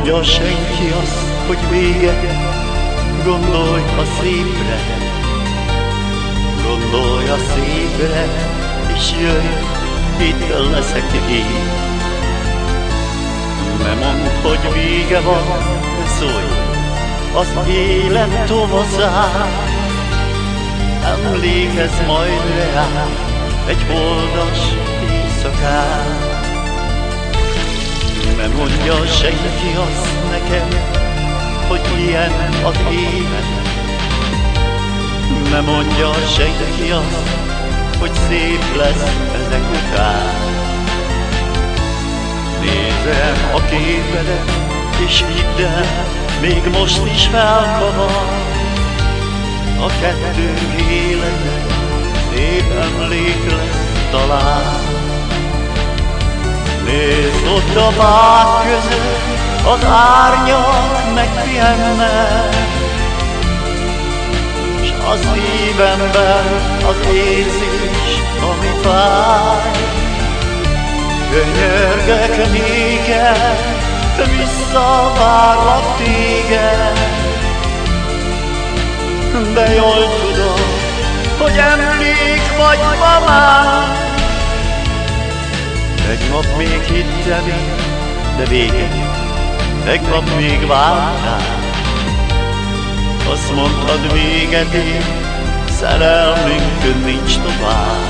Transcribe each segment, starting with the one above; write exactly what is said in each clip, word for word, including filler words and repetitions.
mondja senki azt, hogy vége, gondolj a szépre, gondolj a szépre, és jöjj, itt leszek én. Ne mondd, hogy vége van, szólj, az élet tavaszán, emlékezz majd rá egy holdas éjszakán. Ne mondja senki azt nekem, hogy ilyen az élet. Ne mondja senki azt, hogy szép lesz ezek után. Nézem a képedet, és hidd el, még most is felkavar a kettőnk élete, szép emlék lesz talán. Nézd ott a fák között, az árnyak megpihenne, s a szívemben az érzés, ami fáj. Könyörgök néked, visszavárlak téged, de jól tudom, hogy emlék vagy ma már. Tegnap még hittem én, de vége, tegnap még vártál. Azt mondtad véget ér, szerelmünkön nincs tovább.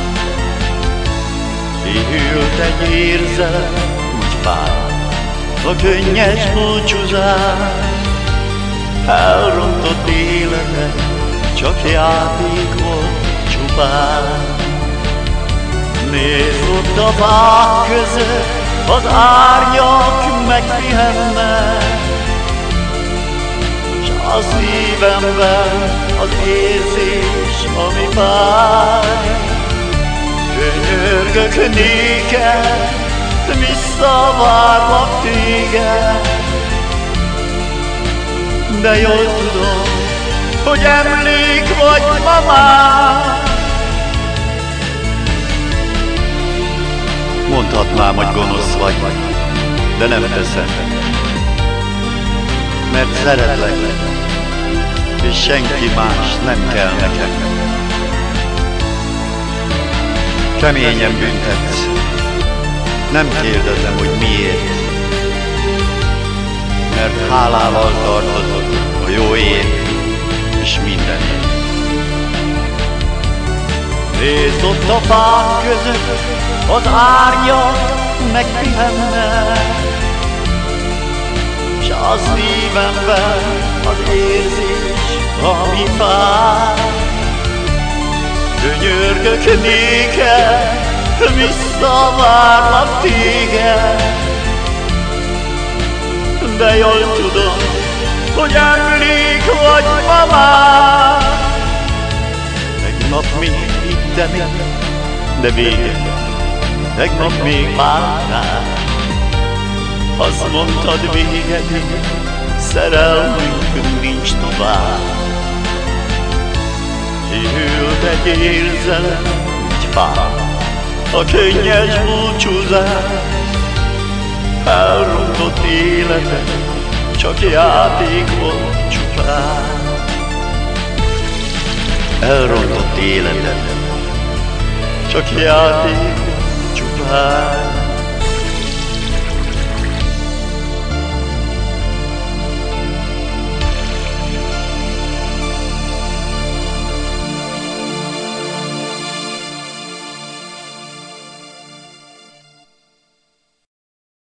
Éhült egy érzelem, úgy fáj a könnyes búcsúzás. Elrontott életed, csak játék volt csupán. Nézd ott a fák között, az árnyak megpihennek, s a szívemben az érzés, ami fáj. Könyörgök néked, visszavárlak téged, de jól tudom, hogy emlék vagy ma már. Mondhatnám, hogy gonosz vagy, de nem teszem, mert szeretlek, és senki más nem kell nekem. Keményen büntetsz, nem kérdezem, hogy miért, mert hálával tartozok a jóért és mindenért. Nézd ott a fák között, az árnyak megpihenne, s a szívemben az érzés, ami fáj. Könyörgök néked, visszavárlak téged, de jól tudom, hogy emlék vagy ma már. Tegnap még hittem én, de vége, tegnap még vártál. Azt mondtad véget ér, szerelmünkön nincs tovább. Éhült egy érzelem, úgy fáj a könnyes búcsúzás. Elrontott életed, csak játék volt csupán. Elrontott életed, csak játék volt csupán.